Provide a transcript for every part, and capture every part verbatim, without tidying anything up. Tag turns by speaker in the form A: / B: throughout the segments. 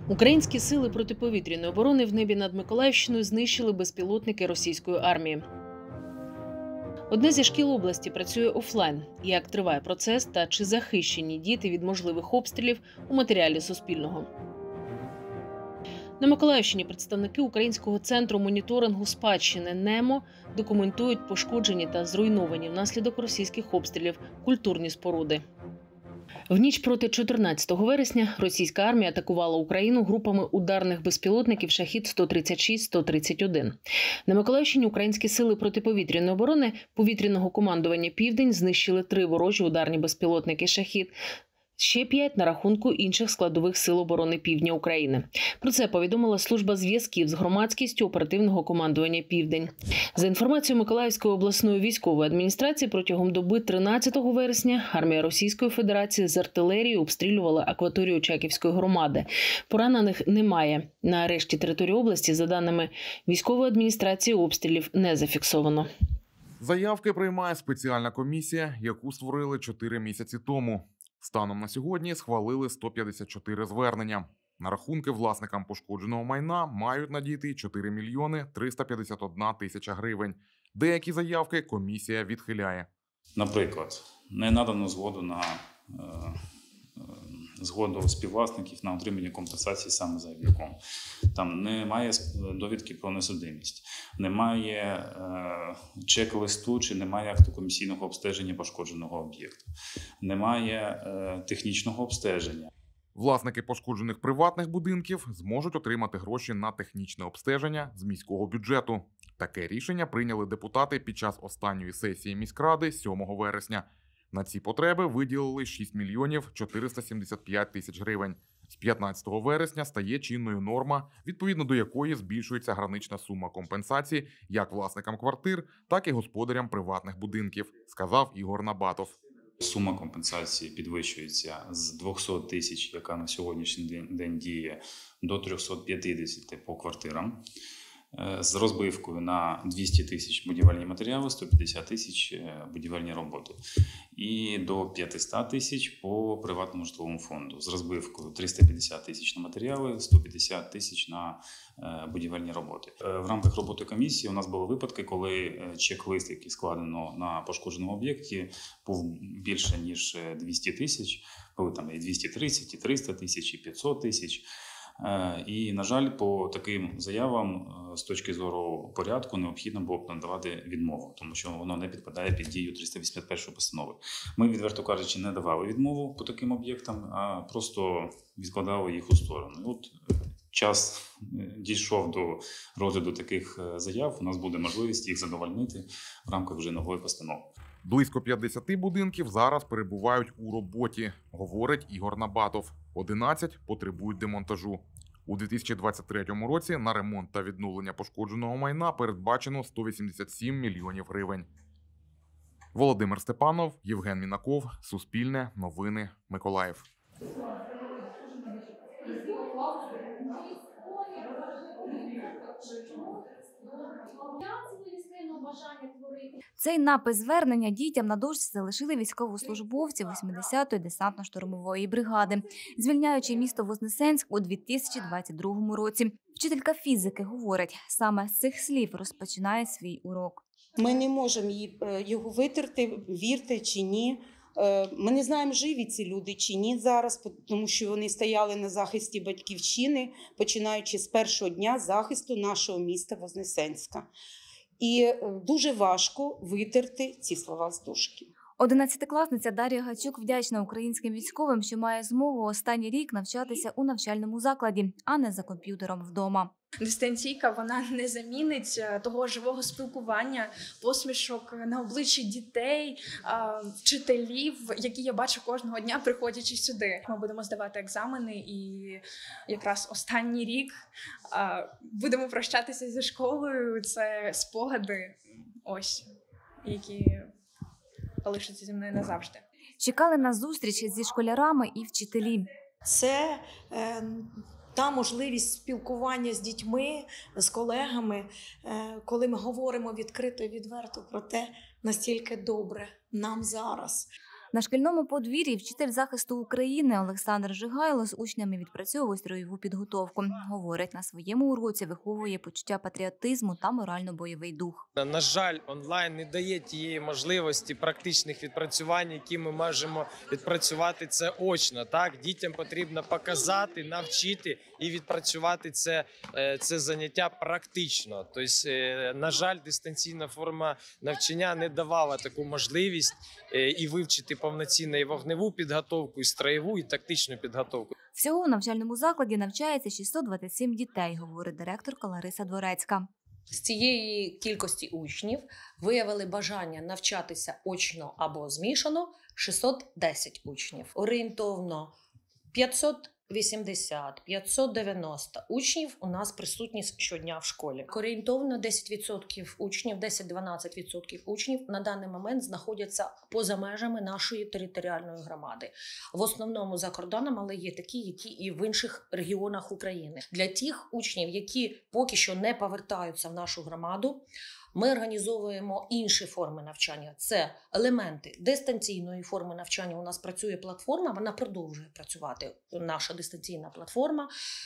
A: Українські сили протиповітряної оборони в небі над Миколаївщиною знищили безпілотники російської армії. Одне зі шкіл області працює офлайн. Як триває процес та чи захищені діти від можливих обстрілів у матеріалі Суспільного. На Миколаївщині представники Українського центру моніторингу спадщини НЕМО документують пошкоджені та зруйновані внаслідок російських обстрілів культурні споруди. В ніч проти чотирнадцятого вересня російська армія атакувала Україну групами ударних безпілотників «Шахід» сто тридцять шість - сто тридцять один. На Миколаївщині українські сили протиповітряної оборони повітряного командування «Південь» знищили три ворожі ударні безпілотники «Шахід». Ще п'ять на рахунку інших складових сил оборони Півдня України. Про це повідомила служба зв'язків з громадськістю оперативного командування «Південь». За інформацією Миколаївської обласної військової адміністрації, протягом доби тринадцятого вересня армія Російської Федерації з артилерії обстрілювала акваторію Очаківської громади. Поранених немає. На решті території області, за даними військової адміністрації, обстрілів не зафіксовано.
B: Заявки приймає спеціальна комісія, яку створили чотири місяці тому. Станом на сьогодні схвалили сто п'ятдесят чотири звернення. На рахунки власникам пошкодженого майна мають надійти чотири мільйони триста п'ятдесят одна тисяча гривень. Деякі заявки комісія відхиляє.
C: Наприклад, не надано згоду на е, е, згоду співвласників на отримання компенсації саме заявником. Там немає довідки про несудимість, немає е, чек-листу чи немає акту комісійного обстеження пошкодженого об'єкту, немає е, технічного обстеження.
B: Власники пошкоджених приватних будинків зможуть отримати гроші на технічне обстеження з міського бюджету. Таке рішення прийняли депутати під час останньої сесії міськради сьомого вересня. На ці потреби виділили шість мільйонів чотириста сімдесят п'ять тисяч гривень. З п'ятнадцятого вересня стає чинною норма, відповідно до якої збільшується гранична сума компенсації як власникам квартир, так і господарям приватних будинків, сказав Ігор Набатов.
C: Сума компенсації підвищується з двохсот тисяч, яка на сьогоднішній день діє, до трьохсот п'ятдесяти по квартирам. З розбивкою на двісті тисяч будівельні матеріали, сто п'ятдесят тисяч будівельні роботи. І до п'ятисот тисяч по приватному житловому фонду. З розбивкою триста п'ятдесят тисяч на матеріали, сто п'ятдесят тисяч на будівельні роботи. В рамках роботи комісії у нас були випадки, коли чек-лист, який складено на пошкодженому об'єкті, був більше, ніж двісті тисяч. Були там і двісті тридцять, і триста тисяч, і п'ятсот тисяч. І, на жаль, по таким заявам з точки зору порядку необхідно було б надавати відмову, тому що воно не підпадає під дію триста вісімдесят першої постанови. Ми, відверто кажучи, не давали відмову по таким об'єктам, а просто відкладали їх у сторону. І от час дійшов до розгляду таких заяв, у нас буде можливість їх задовольнити в рамках вже нової постанови.
B: Близько п'ятдесят будинків зараз перебувають у роботі, говорить Ігор Набатов. одинадцять потребують демонтажу. У дві тисячі двадцять третьому році на ремонт та відновлення пошкодженого майна передбачено сто вісімдесят сім мільйонів гривень. Володимир Степанов, Євген Мінаков, Суспільне, Новини, Миколаїв.
D: Цей напис звернення дітям на дошці залишили військовослужбовці вісімдесятої десантно-штурмової бригади, звільняючи місто Вознесенськ у дві тисячі двадцять другому році. Вчителька фізики говорить, саме з цих слів розпочинає свій урок.
E: Ми не можемо його витерти, вірте чи ні. Ми не знаємо, живі ці люди чи ні зараз, тому що вони стояли на захисті батьківщини, починаючи з першого дня захисту нашого міста Вознесенська. І дуже важко витерти ці слова з дошки.
D: Одинадцятикласниця Дар'я Гачук вдячна українським військовим, що має змогу останній рік навчатися у навчальному закладі, а не за комп'ютером вдома.
F: Дистанційка, вона не замінить того живого спілкування, посмішок на обличчі дітей, вчителів, які я бачу кожного дня, приходячи сюди. Ми будемо здавати екзамени і якраз останній рік будемо прощатися зі школою. Це спогади, ось, які залишаться зі мною назавжди.
D: Чекали на зустріч зі школярами і вчителі.
G: Це е, та можливість спілкування з дітьми, з колегами, е, коли ми говоримо відкрито і відверто про те, настільки добре нам зараз.
D: На шкільному подвір'ї вчитель захисту України Олександр Жигайло з учнями відпрацьовує строєву підготовку. Говорить, на своєму уроці виховує почуття патріотизму та морально-бойовий дух.
H: На жаль, онлайн не дає тієї можливості практичних відпрацювань, які ми можемо відпрацювати це очно. Так, дітям потрібно показати, навчити і відпрацювати це, це заняття практично. Тобто, на жаль, дистанційна форма навчання не давала таку можливість і вивчити повноцінно і вогневу підготовку, і строєву, і тактичну підготовку.
D: Всього у навчальному закладі навчається шістсот двадцять сім дітей, говорить директорка Лариса Дворецька.
I: З цієї кількості учнів виявили бажання навчатися очно або змішано шістсот десять учнів. Орієнтовно п'ятсот вісімдесят - п'ятсот дев'яносто учнів у нас присутні щодня в школі. Орієнтовно десять відсотків учнів, десять-дванадцять відсотків учнів на даний момент знаходяться поза межами нашої територіальної громади. В основному за кордоном, але є такі, які і в інших регіонах України. Для тих учнів, які поки що не повертаються в нашу громаду, ми організовуємо інші форми навчання. Це елементи дистанційної форми навчання. У нас працює платформа, вона продовжує працювати, наша дистанційна платформа.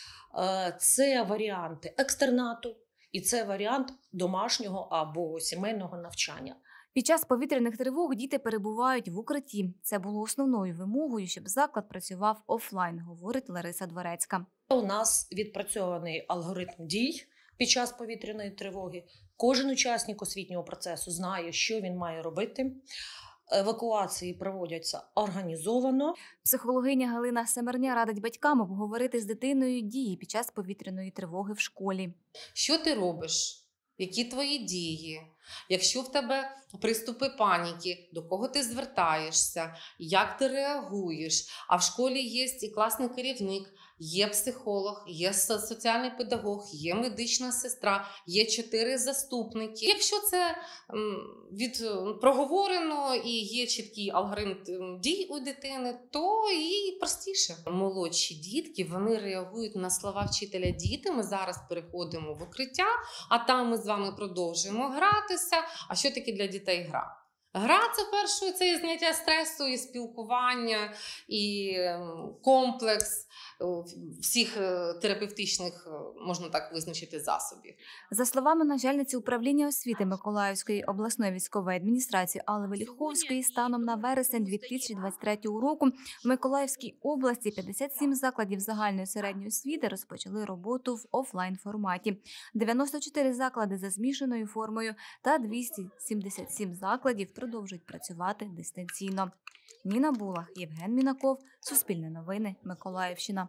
I: Це варіанти екстернату і це варіант домашнього або сімейного навчання.
D: Під час повітряних тривог діти перебувають в укритті. Це було основною вимогою, щоб заклад працював офлайн, говорить Лариса Дворецька.
I: У нас відпрацьований алгоритм дій під час повітряної тривоги. Кожен учасник освітнього процесу знає, що він має робити. Евакуації проводяться організовано.
D: Психологиня Галина Семерня радить батькам обговорити з дитиною дії під час повітряної тривоги в школі.
J: Що ти робиш? Які твої дії? Якщо в тебе приступи паніки, до кого ти звертаєшся, як ти реагуєш? А в школі є і класний керівник, є психолог, є соціальний педагог, є медична сестра, є чотири заступники. Якщо це від проговорено і є чіткий алгоритм дій у дитини, то і простіше. Молодші дітки, вони реагують на слова вчителя діти. Ми зараз переходимо в укриття, а там ми з вами продовжуємо гратися. А що таке для дітей гра? Гра – це перше, це і зняття стресу, і спілкування, і комплекс всіх терапевтичних, можна так визначити, засобів.
D: За словами начальниці управління освіти Миколаївської обласної військової адміністрації Алли Веліховської, станом на вересень дві тисячі двадцять третього року в Миколаївській області п'ятдесят сім закладів загальної середньої освіти розпочали роботу в офлайн-форматі, дев'яносто чотири заклади за змішаною формою та двісті сімдесят сім закладів продовжують працювати дистанційно. Ніна Булах, Євген Мінаков, Суспільне новини, Миколаївщина.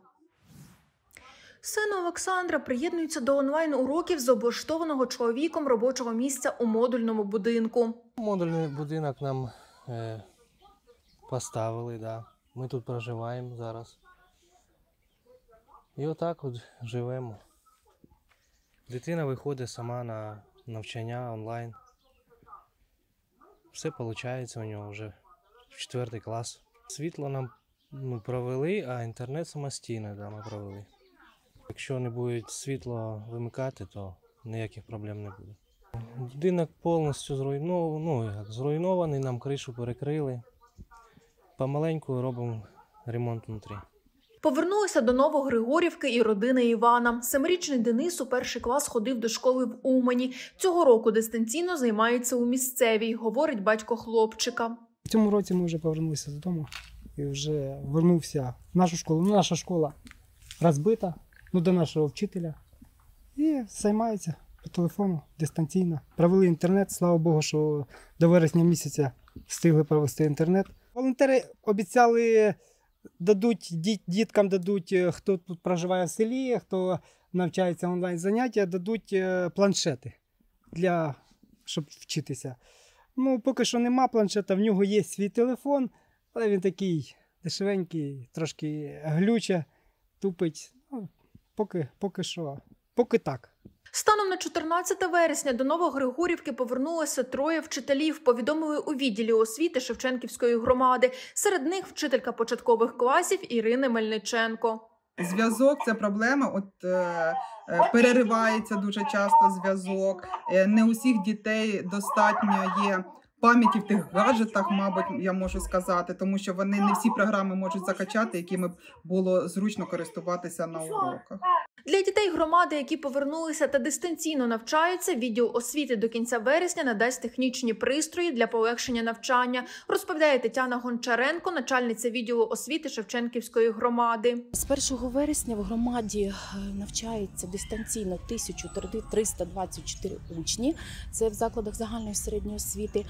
K: Син Олександра приєднується до онлайн-уроків з облаштованого чоловіком робочого місця у модульному будинку.
L: Модульний будинок нам е, поставили, да. Ми тут проживаємо зараз. І отак от живемо. Дитина виходить сама на навчання онлайн. Все виходить у нього вже в четвертий клас. Світло нам ну, провели, а інтернет самостійно да, ми провели. Якщо не буде світло вимикати, то ніяких проблем не буде. Будинок повністю зруйнований, ну, як, зруйнований, нам кришу перекрили. Помаленьку робимо ремонт внутрі.
K: Повернулися до Новогригорівки і родини Івана. Семирічний Денис у перший клас ходив до школи в Умані. Цього року дистанційно займається у місцевій, говорить батько хлопчика.
M: В цьому році ми вже повернулися додому і вже вернувся в нашу школу. Наша школа розбита, ну, до нашого вчителя. І займається по телефону дистанційно. Провели інтернет, слава Богу, що до вересня місяця встигли провести інтернет. Волонтери обіцяли, дадуть діткам, дадуть, хто тут проживає в селі, хто навчається онлайн-заняття, дадуть планшети, для, щоб вчитися. Ну, поки що нема планшета, в нього є свій телефон, але він такий дешевенький, трошки глюче, тупить. Ну, поки, поки що, поки так.
K: Станом на чотирнадцяте вересня до Новогригорівки повернулося троє вчителів, повідомили у відділі освіти Шевченківської громади. Серед них вчителька початкових класів Ірина Мельниченко.
N: Зв'язок – це проблема, от е, переривається дуже часто зв'язок, е, не у всіх дітей достатньо є пам'яті в тих гаджетах, мабуть, я можу сказати, тому що вони не всі програми можуть закачати, якими б було зручно користуватися на уроках.
K: Для дітей громади, які повернулися та дистанційно навчаються, відділ освіти до кінця вересня надасть технічні пристрої для полегшення навчання, розповідає Тетяна Гончаренко, начальниця відділу освіти Шевченківської громади.
O: З першого вересня в громаді навчається дистанційно тисяча триста двадцять чотири учні, це в закладах загальної середньої освіти,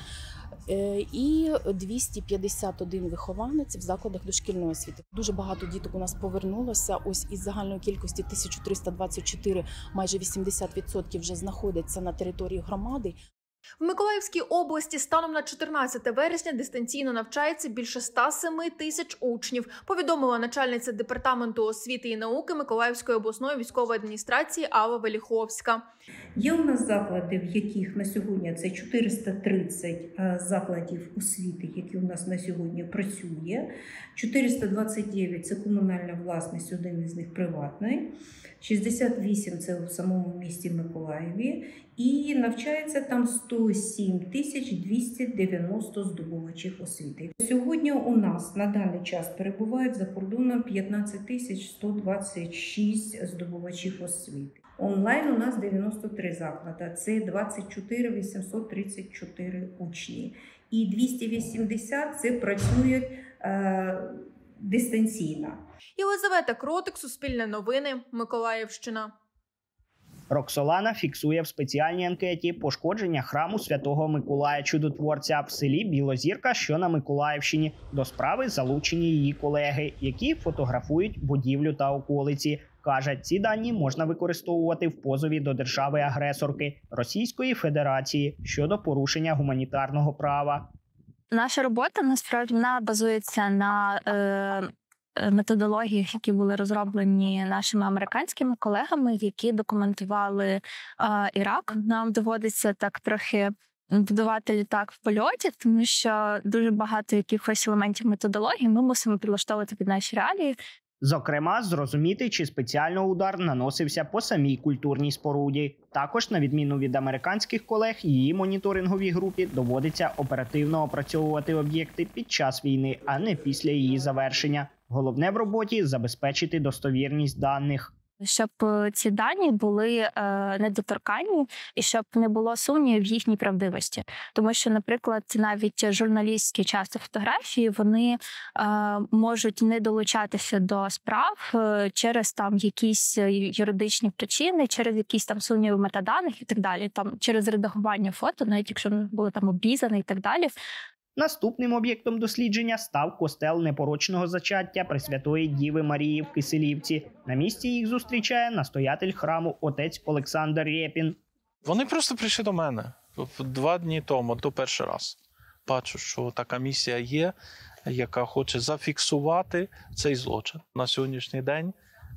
O: і двісті п'ятдесят один вихованець в закладах дошкільної освіти. Дуже багато діток у нас повернулося. Ось із загальної кількості тисяча триста двадцять чотири, майже вісімдесят відсотків вже знаходяться на території громади.
K: В Миколаївській області станом на чотирнадцяте вересня дистанційно навчається більше ста семи тисяч учнів, повідомила начальниця департаменту освіти і науки Миколаївської обласної військової адміністрації Алла Веліховська.
P: Є у нас заклади, в яких на сьогодні це чотириста тридцять закладів освіти, які у нас на сьогодні працює. чотириста двадцять дев'ять – це комунальна власність, один із них приватний. шістдесят вісім – це у самому місті Миколаєві. І навчається там сто сім тисяч двісті дев'яносто здобувачів освіти. Сьогодні у нас на даний час перебувають за кордоном п'ятнадцять тисяч сто двадцять шість здобувачів освіти. Онлайн у нас дев'яносто три заклади, це двадцять чотири тисячі вісімсот тридцять чотири учні. І двісті вісімдесят це працюють е, дистанційно.
K: Єлизавета Кротик, Суспільне новини, Миколаївщина.
Q: Роксолана фіксує в спеціальній анкеті пошкодження храму Святого Миколая Чудотворця в селі Білозірка, що на Миколаївщині. До справи залучені її колеги, які фотографують будівлю та околиці. Каже, ці дані можна використовувати в позові до держави-агресорки Російської Федерації щодо порушення гуманітарного права.
R: Наша робота, насправді, вона базується на е, методологіях, які були розроблені нашими американськими колегами, які документували е, Ірак. Нам доводиться так трохи будувати літак в польоті, тому що дуже багато якихось елементів методології ми мусимо підлаштовувати під наші реалії.
Q: Зокрема, зрозуміти, чи спеціально удар наносився по самій культурній споруді. Також, на відміну від американських колег, її моніторинговій групі доводиться оперативно опрацьовувати об'єкти під час війни, а не після її завершення. Головне в роботі – забезпечити достовірність даних.
R: Щоб ці дані були е, недоторканні і щоб не було сумнівів в їхній правдивості. Тому що, наприклад, навіть журналістські часто фотографії, вони е, можуть не долучатися до справ е, через там якісь юридичні причини, через якісь там сумніви метаданих і так далі, там через редагування фото, навіть якщо вони були там обрізані і так далі.
Q: Наступним об'єктом дослідження став костел непорочного зачаття Пресвятої Діви Марії в Киселівці. На місці їх зустрічає настоятель храму отець Олександр Рєпін.
S: Вони просто прийшли до мене два дні тому, то перший раз. Бачу, що така місія є, яка хоче зафіксувати цей злочин. На сьогоднішній день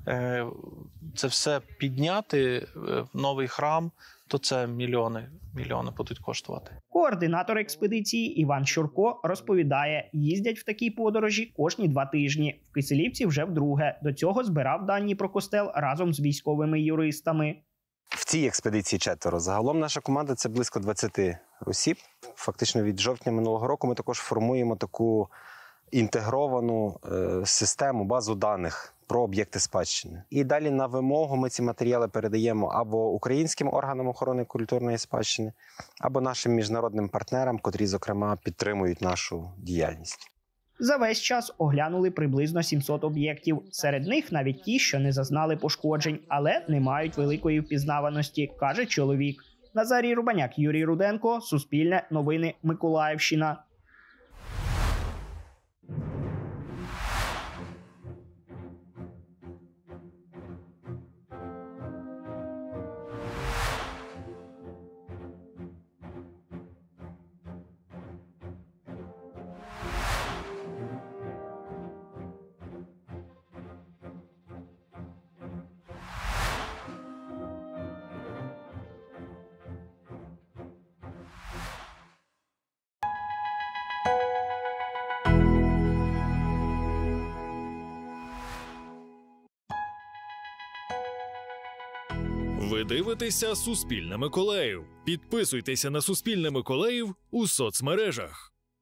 S: це все підняти в новий храм, то це мільйони, мільйони будуть коштувати.
Q: Координатор експедиції Іван Щурко розповідає, їздять в такі подорожі кожні два тижні. В Киселівці вже вдруге. До цього збирав дані про костел разом з військовими юристами.
T: В цій експедиції четверо. Загалом наша команда – це близько двадцяти осіб. Фактично від жовтня минулого року ми також формуємо таку інтегровану е, систему, базу даних про об'єкти спадщини. І далі на вимогу ми ці матеріали передаємо або українським органам охорони культурної спадщини, або нашим міжнародним партнерам, котрі, зокрема, підтримують нашу діяльність.
Q: За весь час оглянули приблизно сімсот об'єктів. Серед них навіть ті, що не зазнали пошкоджень, але не мають великої впізнаваності, каже чоловік. Назарій Рубаняк, Юрій Руденко, Суспільне новини, Миколаївщина.
U: Ви дивитеся «Суспільне Миколаїв». Підписуйтеся на «Суспільне Миколаїв» у соцмережах.